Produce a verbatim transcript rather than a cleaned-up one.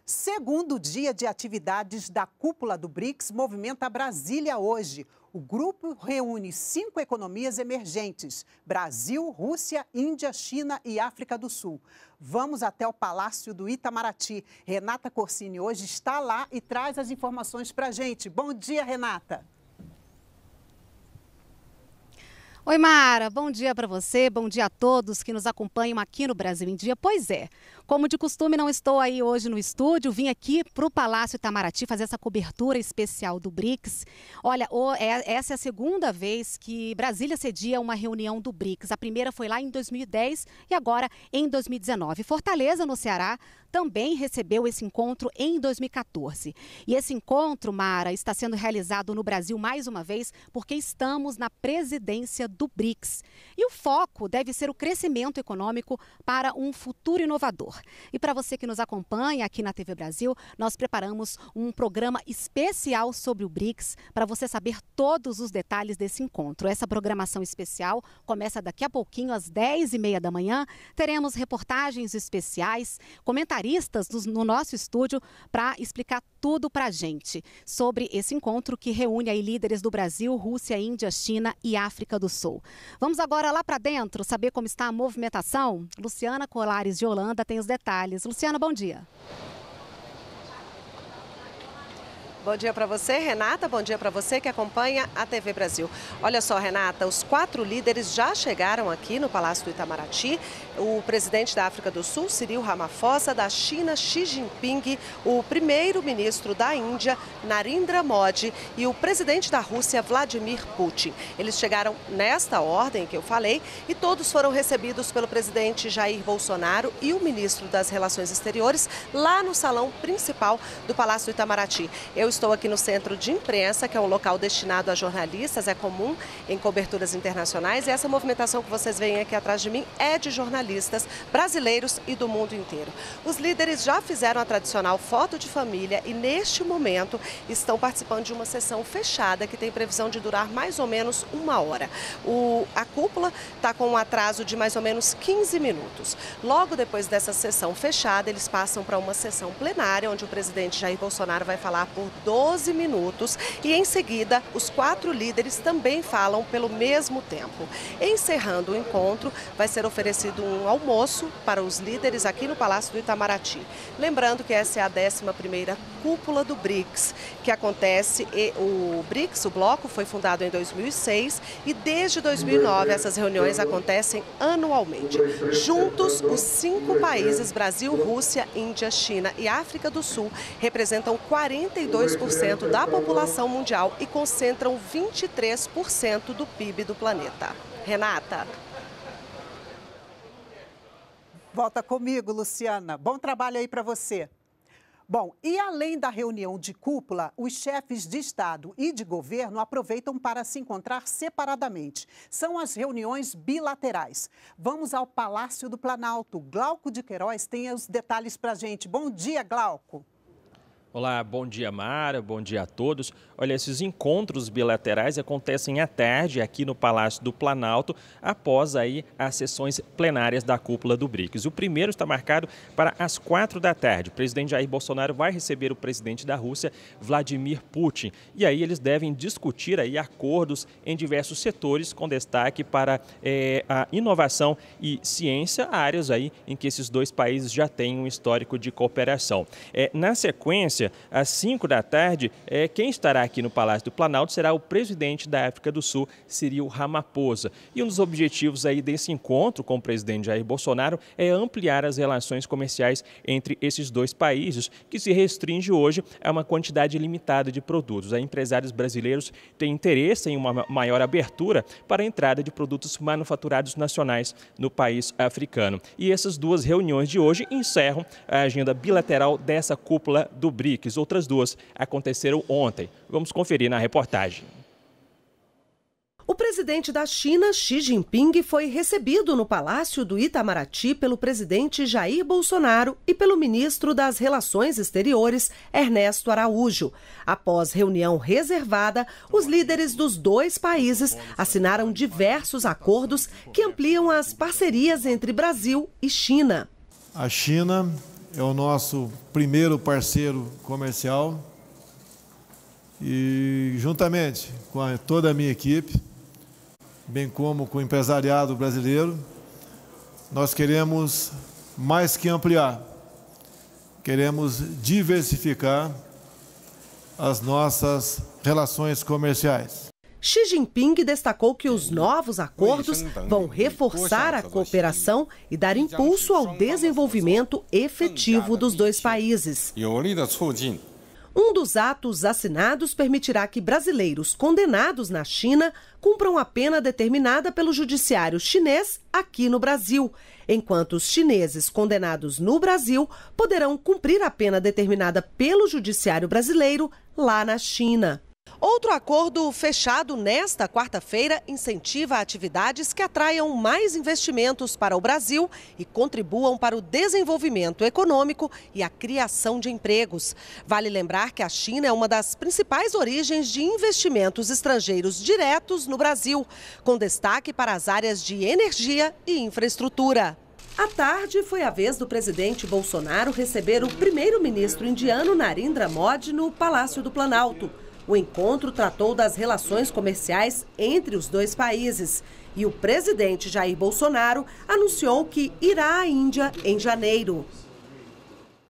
Segundo dia de atividades da cúpula do BRICS movimenta Brasília hoje. O grupo reúne cinco economias emergentes: Brasil, Rússia, Índia, China e África do Sul. Vamos até o Palácio do Itamaraty. Renata Corsini hoje está lá e traz as informações para a gente. Bom dia, Renata. Oi, Mara, bom dia para você, bom dia a todos que nos acompanham aqui no Brasil em Dia. Pois é, como de costume, não estou aí hoje no estúdio, vim aqui para o Palácio Itamaraty fazer essa cobertura especial do BRICS. Olha, essa é a segunda vez que Brasília cedia uma reunião do BRICS. A primeira foi lá em dois mil e dez e agora em dois mil e dezenove. Fortaleza, no Ceará, também recebeu esse encontro em dois mil e quatorze. E esse encontro, Mara, está sendo realizado no Brasil mais uma vez porque estamos na presidência do BRICS. E o foco deve ser o crescimento econômico para um futuro inovador. E para você que nos acompanha aqui na T V Brasil, nós preparamos um programa especial sobre o BRICS para você saber todos os detalhes desse encontro. Essa programação especial começa daqui a pouquinho, às dez e meia da manhã. Teremos reportagens especiais, comentários no nosso estúdio para explicar tudo para a gente sobre esse encontro que reúne aí líderes do Brasil, Rússia, Índia, China e África do Sul. Vamos agora lá para dentro saber como está a movimentação? Luciana Colares de Holanda tem os detalhes. Luciana, bom dia. Bom dia para você, Renata. Bom dia para você que acompanha a T V Brasil. Olha só, Renata, os quatro líderes já chegaram aqui no Palácio do Itamaraty. O presidente da África do Sul, Cyril Ramaphosa, da China, Xi Jinping, o primeiro-ministro da Índia, Narendra Modi, e o presidente da Rússia, Vladimir Putin. Eles chegaram nesta ordem que eu falei e todos foram recebidos pelo presidente Jair Bolsonaro e o ministro das Relações Exteriores lá no salão principal do Palácio do Itamaraty. Eu estou aqui no centro de imprensa, que é um local destinado a jornalistas, é comum em coberturas internacionais, e essa movimentação que vocês veem aqui atrás de mim é de jornalistas brasileiros e do mundo inteiro. Os líderes já fizeram a tradicional foto de família e neste momento estão participando de uma sessão fechada que tem previsão de durar mais ou menos uma hora. O, a cúpula está com um atraso de mais ou menos quinze minutos. Logo depois dessa sessão fechada, eles passam para uma sessão plenária, onde o presidente Jair Bolsonaro vai falar por doze minutos e em seguida os quatro líderes também falam pelo mesmo tempo. Encerrando o encontro, vai ser oferecido um almoço para os líderes aqui no Palácio do Itamaraty. Lembrando que essa é a décima primeira cúpula do BRICS, que acontece, e o BRICS, o bloco, foi fundado em dois mil e seis e desde dois mil e nove essas reuniões acontecem anualmente. Juntos, os cinco países, Brasil, Rússia, Índia, China e África do Sul, representam quarenta e dois por cento da população mundial e concentram vinte e três por cento do P I B do planeta. Renata. Volta comigo, Luciana. Bom trabalho aí para você. Bom, e além da reunião de cúpula, os chefes de Estado e de governo aproveitam para se encontrar separadamente. São as reuniões bilaterais. Vamos ao Palácio do Planalto. Glauco de Queiroz tem os detalhes para a gente. Bom dia, Glauco. Olá, bom dia, Mara, bom dia a todos. Olha, esses encontros bilaterais acontecem à tarde aqui no Palácio do Planalto, após aí as sessões plenárias da cúpula do BRICS. O primeiro está marcado para as quatro da tarde. O presidente Jair Bolsonaro vai receber o presidente da Rússia, Vladimir Putin. E aí eles devem discutir aí acordos em diversos setores, com destaque para é, a inovação e ciência, áreas aí em que esses dois países já têm um histórico de cooperação. É, na sequência, às cinco da tarde, é, quem estará aqui no Palácio do Planalto será o presidente da África do Sul, Cyril Ramaphosa. E um dos objetivos aí desse encontro com o presidente Jair Bolsonaro é ampliar as relações comerciais entre esses dois países, que se restringe hoje a uma quantidade limitada de produtos. Aí, empresários brasileiros têm interesse em uma maior abertura para a entrada de produtos manufaturados nacionais no país africano. E essas duas reuniões de hoje encerram a agenda bilateral dessa cúpula do BRICS. Outras duas aconteceram ontem. Vamos conferir na reportagem. O presidente da China, Xi Jinping, foi recebido no Palácio do Itamaraty pelo presidente Jair Bolsonaro e pelo ministro das Relações Exteriores, Ernesto Araújo. Após reunião reservada, os líderes dos dois países assinaram diversos acordos que ampliam as parcerias entre Brasil e China. A China é o nosso primeiro parceiro comercial e, juntamente com a, toda a minha equipe, bem como com o empresariado brasileiro, nós queremos mais que ampliar, queremos diversificar as nossas relações comerciais. Xi Jinping destacou que os novos acordos vão reforçar a cooperação e dar impulso ao desenvolvimento efetivo dos dois países. Um dos atos assinados permitirá que brasileiros condenados na China cumpram a pena determinada pelo judiciário chinês aqui no Brasil, enquanto os chineses condenados no Brasil poderão cumprir a pena determinada pelo judiciário brasileiro lá na China. Outro acordo fechado nesta quarta-feira incentiva atividades que atraiam mais investimentos para o Brasil e contribuam para o desenvolvimento econômico e a criação de empregos. Vale lembrar que a China é uma das principais origens de investimentos estrangeiros diretos no Brasil, com destaque para as áreas de energia e infraestrutura. À tarde, foi a vez do presidente Bolsonaro receber o primeiro-ministro indiano Narendra Modi no Palácio do Planalto. O encontro tratou das relações comerciais entre os dois países e o presidente Jair Bolsonaro anunciou que irá à Índia em janeiro.